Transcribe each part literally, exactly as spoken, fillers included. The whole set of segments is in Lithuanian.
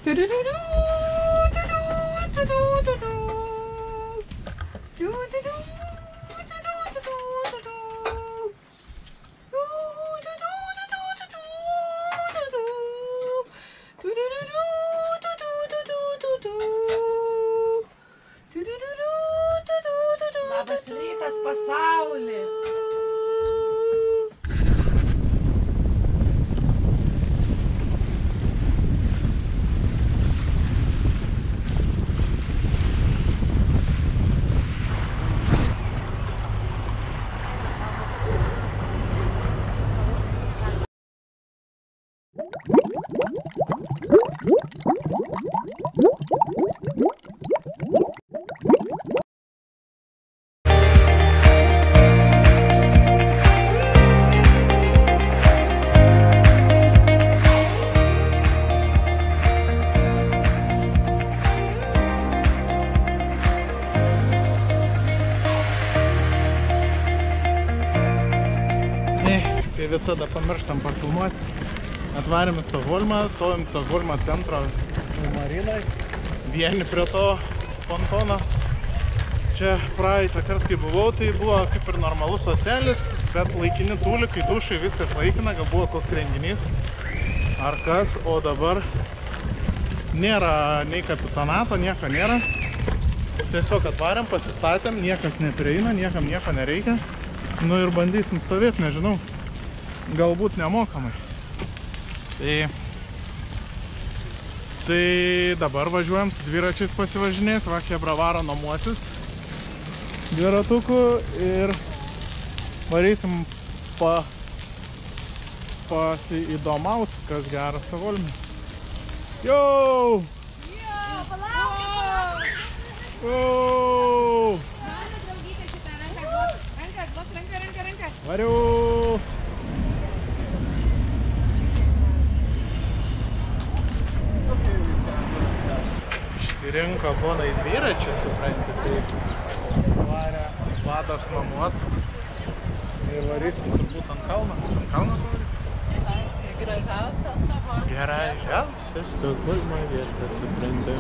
Labas rytas, pasaulį. Visada pamirštam pafilmuoti. Atvarėm į Stokholmą, stovim Stokholmo centro marinai, vieni prie to pontono. Čia praeitą kartą, kai buvau, tai buvo kaip ir normalus hostelis, bet laikini tūlikai, dušai, viskas laikina, gal buvo koks renginys ar kas, o dabar nėra nei kapitonato, nieko nėra. Tiesiog atvarėm, pasistatėm, niekas neprieina, niekam nieko nereikia. Nu ir bandysim stovėti, nežinau. Galbūt nemokamai. Tai, tai dabar važiuojam su dviračiais pasivažinėti, va Chebra varo nuomotis dviratukų ir varysim pa, pasiįdomaut, kas geras Stokholme. Jau! Jo, palauk! Jau! Mano draugytė šitą ranką glok, ranką glok, ranką, ranką, ranką. Variu! Išsirinko ponai dviračius, supranti, tai varė vadas nuomot ir varysim turbūt ant kalno. Ant kalno varė? Gražiausias Stokholme. Gražiausias Stokholmo vieta, supranti.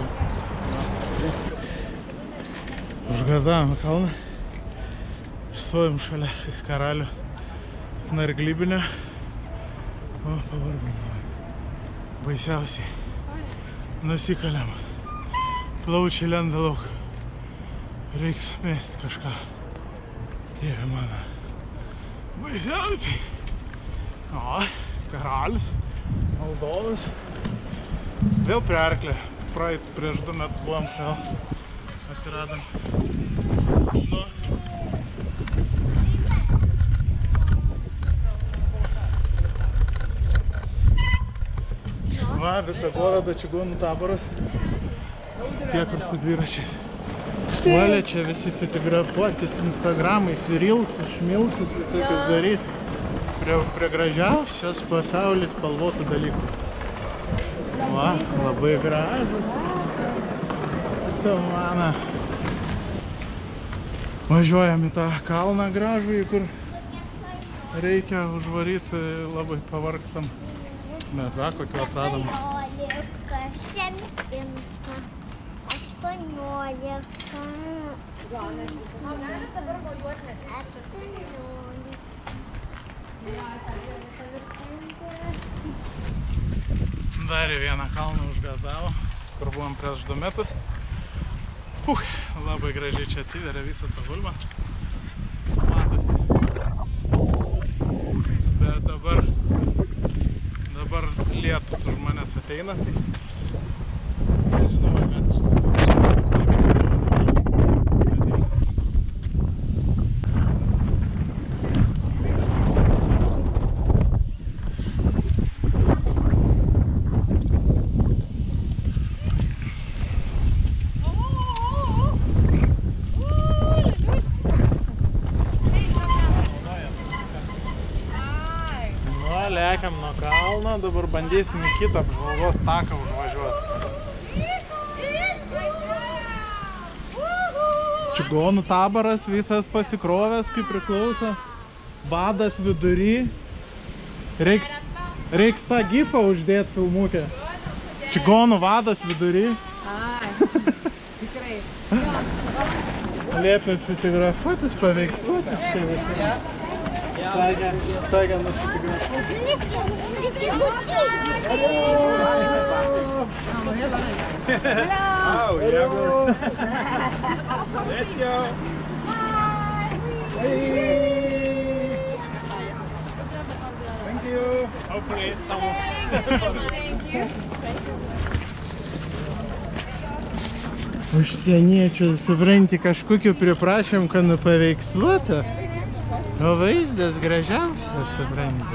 Užgazavom kalną. Stovim šalia karalių snarglybinio. O, pavargom. Baisiausiai. Nusikaliam. Plaučiai lenda lauk. Reiks mesti kažką. Dieve mano. Baisiausiai. O, karalius. Valdovas. Vėl prie arklio. Praeit prieš du metus buvom, vėl atsiradom. Nu. Va, visą Govedą čigonų taboras. Tie, kur su dviračiais. Puolė čia visi fotografuotis Instagramais, Reelsus, Šmilsus, visokius daryti. Prie, prie gražiausios pasaulyje spalvotų dalykų. Va, labai gražus. Tu mano. Važiuojam į tą kalną gražų, kur reikia užvaryti, labai pavargstam. Bet va, kokio atradom. Dar vieną kalną užgazavo, kur buvom prieš du metus. Puh, labai gražiai čia atsiveria visas Stokholmas. Matosi. Bet dabar, dabar lietus už manęs ateina, tai nežinau, ar mes išsisukime. Lekiam nuo kalno, dabar bandysim į kitą apžvalgos taką užvažiuoti. Čigonų taboras visas pasikrovęs, kaip priklauso. Badas vidury. Reiks, reiks tą gifą uždėti filmukę. čigonų vadas vidury. Ai, tikrai. Liepia fotografuotis, paveiksluotis čia visi. Sakė, sakė nufotografuoti. Oh, yeah. Let's go. Thank you. Hopefully it's someone. Thank you. Užsieniečių, supranti, kažkokiu priprašėm, kad nupaveiksluota. O vaizdas gražiausias, supranti.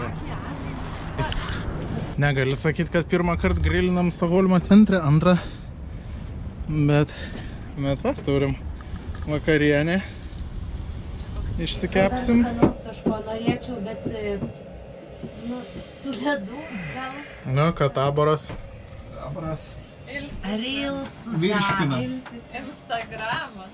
Negali sakyti, kad pirmą kartą grilinam Stokholmo centre, antrą. Bet, bet va, turim vakarienę. Išsikepsim. Kažko norėčiau, bet, nu, tų ledų gal. Nu, kad taboras. Taboras. Reels. Virškina. Instagramas.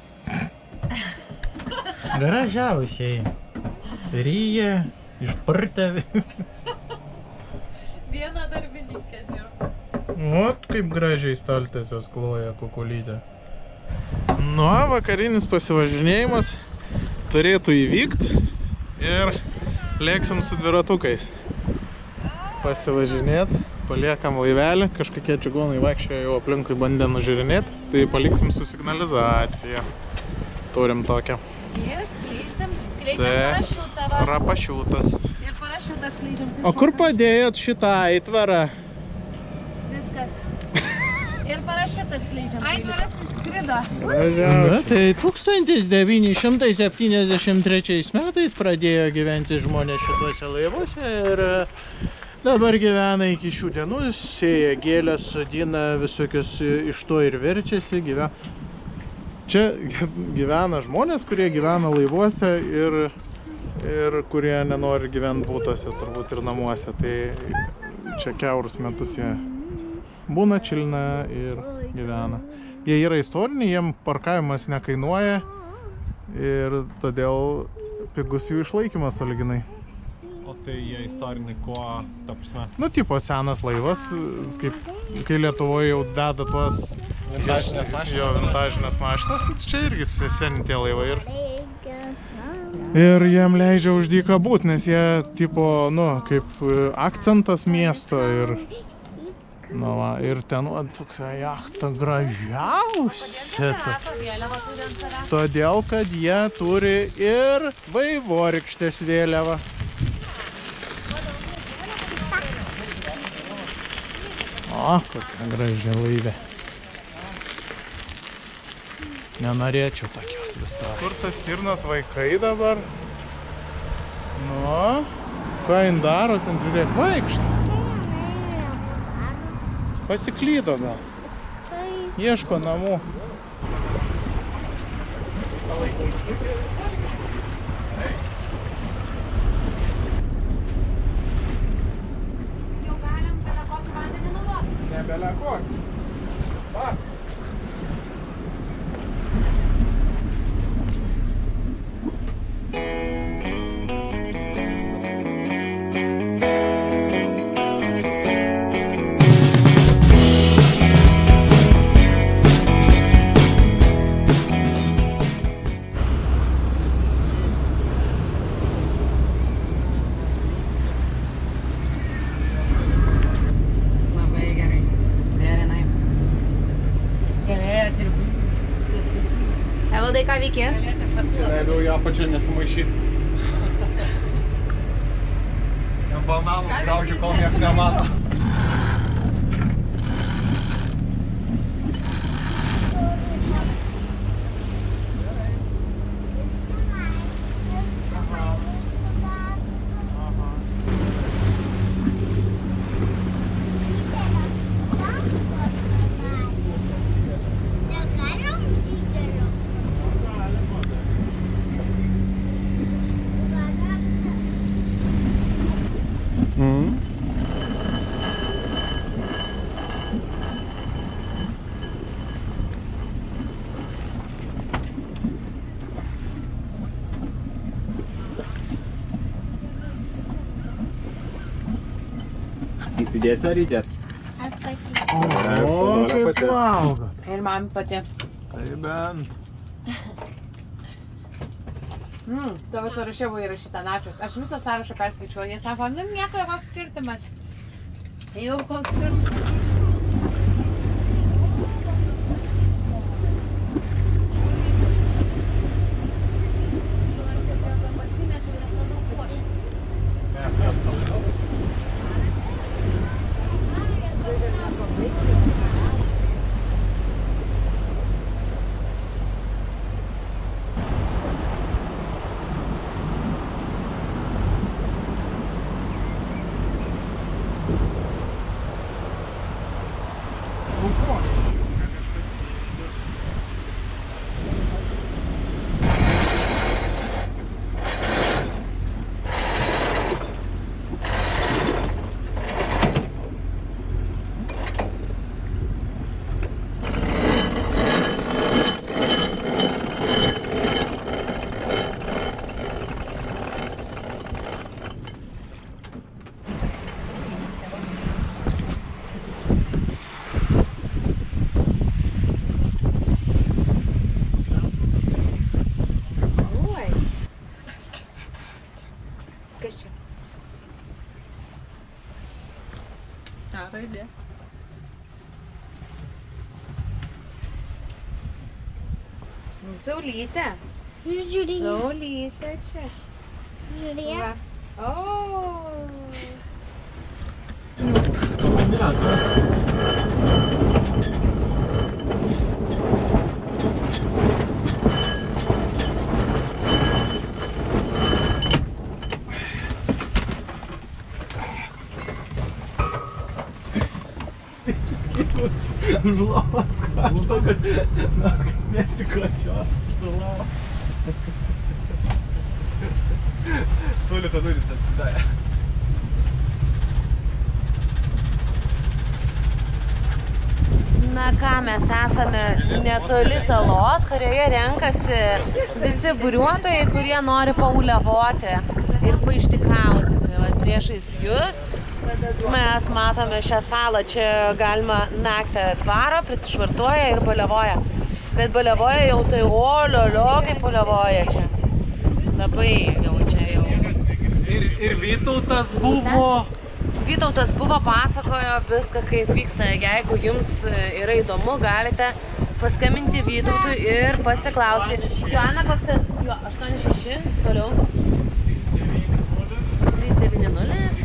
Gražiausiai. Ryja, išpartė vis. Viena darbininkė dirba. Ot, kaip gražiai staltiesios kloja kukulytė. Nu, vakarinis pasivažinėjimas turėtų įvykti ir lėksim su dviratukais. Pasivažinėt, paliekam laivelį, kažkokie čigonai vaikščiojo jau aplinkui bandė nužiūrinėti, tai paliksim su signalizacija. Turim tokią. Ir skleisim, skleidžiam Tai parašiutą. va. rapašiūtas. Ir parašiutą skleidžiam. O kur padėjot šitą aitvarą? Viskas. Ir parašiutą skleidžiam. Aitvaras išskrido. Na, tai tūkstantis devyni šimtai septyniasdešimt trečiais metais pradėjo gyventi žmonės šituose laivuose ir dabar gyvena iki šių dienų, sėja gėlės, sodina visokius iš to ir verčiasi. Gyvena. Čia gyvena žmonės, kurie gyvena laivuose ir, ir kurie nenori gyventi būtuose, turbūt ir namuose. Tai čia kiaurus metus jie būna, čilina ir gyvena. Jie yra istoriniai, jiem parkavimas nekainuoja ir todėl pigus jų išlaikymas sąlyginai. O tai jie istoriniai kuo, ta prasme? Nu, tipo senas laivas, kaip, kai Lietuvoje jau deda tuos Vintažinės mašinos. Jo, vintažinės mašinos, tai čia irgi seni tie laivai. Ir, ir jiem leidžia už dyką būt, nes jie, tipo, nu, kaip akcentas miesto ir nu, va, ir ten, va, tokia jachta gražiausia. Todėl, kad jie turi ir vaivorykštės vėliavą. O, kokia graži laivė. Nenorėčiau tokios visą. Kur tas stirnos vaikai dabar? Nu, ką jin daro, ten žiūrėk, vaikšto. Pasiklydo gal. Ieško namų. Jau galim bele kokį vandenį naudoti. Ne bele kokį. Va. Evaldai, ką veiki? Leidau ją pačią nesimaišyti. Bananus graužiu, kol nieks nemato. Įsidėsi ar įdėt? Aš pasitikėjau. pati. Valgot. Ir man pati. Tai bent. Mm, tavo sąraše buvo įrašyta načios. Aš visą sąrašą perskaičiuoju. Jie sako, nu nieko, koks skirtumas. Jau koks skirtumas. A, raidė. Saulytė. Žiūrėk. Saulytė čia. Žiūrėk. O. Žulovas, aš to, kad nesikočios. Žulovas. Tulita duris atsidarė. Na ką, mes esame netoli salos, kurioje renkasi visi buriuotojai, kurie nori paulevoti ir paištikauti. Tai va, priešais jūs mes matome šią salą, čia galima naktį atvaro, prisišvartuoja ir baliavoja. Bet baliavoja jau tai oliolio, kaip baliavoja čia. Labai jau čia jau. Ir, ir Vytautas buvo. Vytautas buvo, pasakojo viską, kaip vyksta. Jeigu jums yra įdomu, galite paskambinti Vytautui ir pasiklausti. Joana, koks tai? Jo, aštuoni šeši, toliau. trys devyni nulis.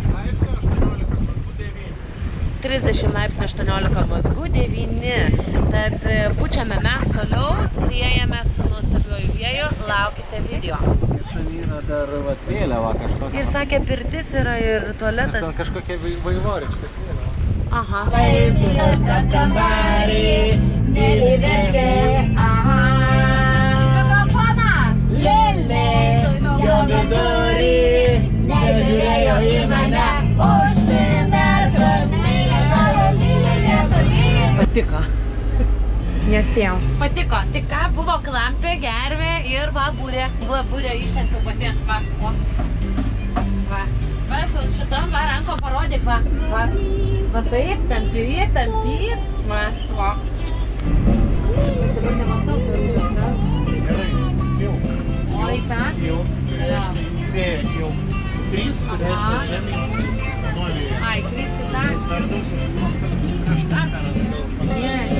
trisdešimt laipsnių aštuoniolika mazgų devyni. Tad pučiame mes toliau, skriejame su nuostabiuoju vėju, laukite video. Ten yra dar vat vėliava kažkokia. Ir sakė, pirtis yra ir tualetas. Ten kažkokia vaivoriškas vėliava. Aha. Vaizdas kambarį, neliverkė, aha. Mikrofoną! Lėlė, jo vidurį, nežiūrėjo į mane, užsimerkus, meilė savo lylė lietuvį. Patiko. Nespėjau. Patiko. Tik ką buvo klampė, gervė ir va būrė. Va būrė ištempiau pati. Va, va. Va. Va, su šitom va ranko parodyk, va. Va. Va taip, tampyt, tampyt. Va, va. Dabar nematau, kur rūdas ranko. Gerai, kilk. O į tą? Kilk, tai reiškia į vėją kilk. Trys, tai reiškia žemyn kristi. Nuo vėjo. Ai, kristi tą? Per daug užsimas, kad prieš kameras gal. Ne, ne, ne.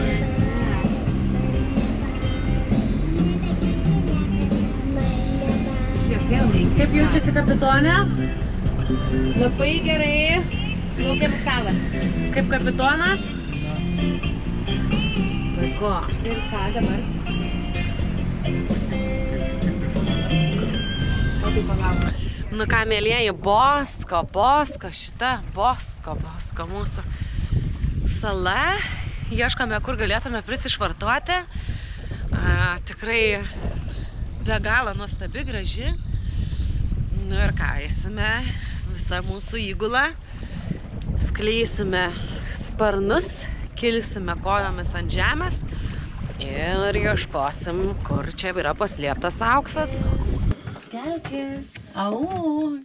Kaip jaučiasi kapitonė? Labai gerai. Laukiam į salą. Kaip kapitonas? Puiku. Ir ką dabar? O tai palauk. Nu ką, mėlieji, Bosko, Bosko, šita Bosko, Bosko mūsų sala. Ieškome, kur galėtume prisišvartuoti. A, tikrai be galo nuostabi, graži. Nu ir ką, eisime visą mūsų įgulą, skleisime sparnus, kilsime kojomis ant žemės ir ieškosim, kur čia yra paslėptas auksas. Kelkis. Au.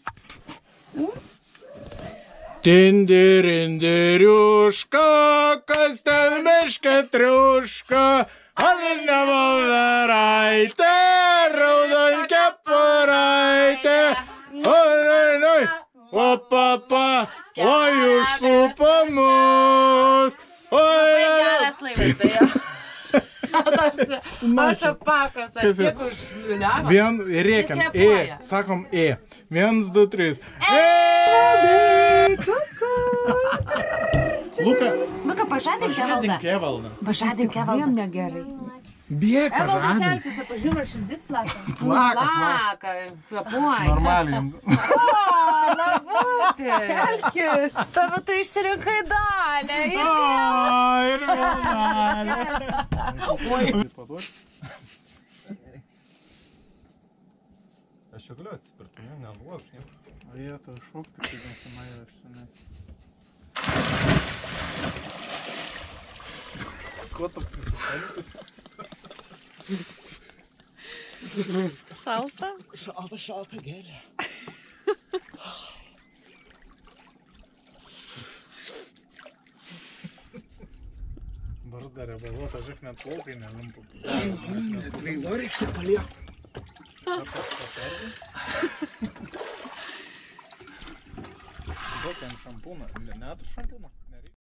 Tindirindiriuška, kas ten miške triuška, alinė voveraitė, raudon kepuraitė. Oi, oi, oi, o papa, oi užsupo mus. Oi, Geras laivas, beje. Aš apakas, aš tiek užliuliavau. Vien, rėkiam, Tik kvėpuoja. E, sakom E. Viens, du, trys. Ei, kuku. Luka, Luka, pažadink Evaldą. žadink Evaldą. Pažadink Evaldą. Jam negerai. Bėk, Evalda, žadink. kelkis, pažiūrėjau, širdis plaka. Plaka, plaka. Plaka, kvėpuoja. Normaliai. O, labutė. Kelkis. Tavo tu išsirinkai dalę. O, ir vienalė. Oi. Aš jau galiu atsispirti, ne, neluoš. O jie to šokti, kai nesimai aš šiandien. Ko toks įsipalikis? Šalta. Šalta, šalta, gėlė. Barzda rebaluota, žiūrėk, net plaukai nelimpu. Tveido reikštai palieku. Duok ten šampūną. Net šampūną.